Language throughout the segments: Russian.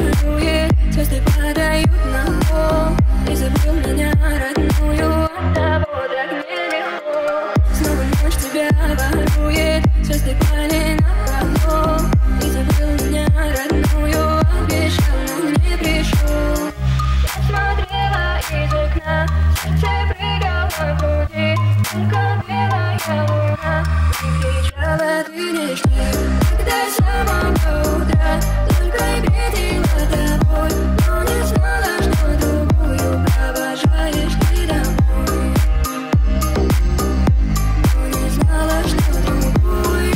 чарует, звезды падают на пол. Ты забыл меня, родную, оттого так нелегко. Снова ночь тебя ворует, звезды пали на полу. Ты забыл меня, родную, обещал, но не пришел. Я смотрела из окна, сердце прыгало в груди, только белая луна и кричала: ты не жди. Когда с самого утра только и видела тобой, но не знала, что другую провожаешь ты домой. Но не знала, что другую.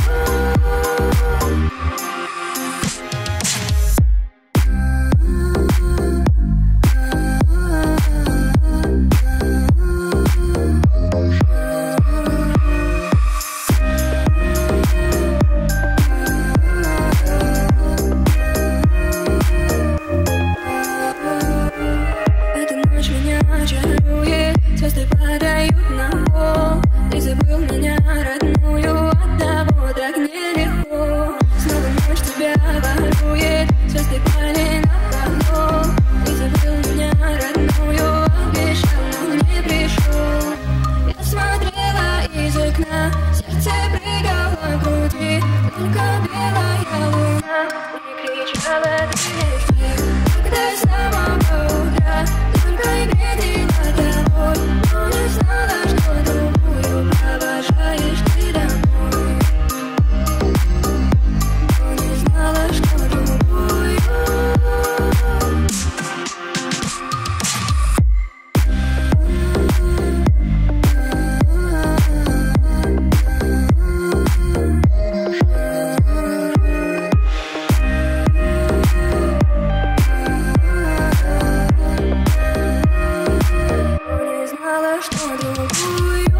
Чарует, звезды падают на пол. Ты забыл меня, родную, оттого так нелегко. Снова ночь тебя ворует, звезды пали на полу. Ты забыл меня, родную, обещал, но не пришел. Я смотрела из окна, сердце прыгало в груди, только белая луна и кричала: ты не жди. Когда с самого утра только и видела тобой, но не знала, что другую провожаешь ты домой. Но не знала, что другую. Что другую.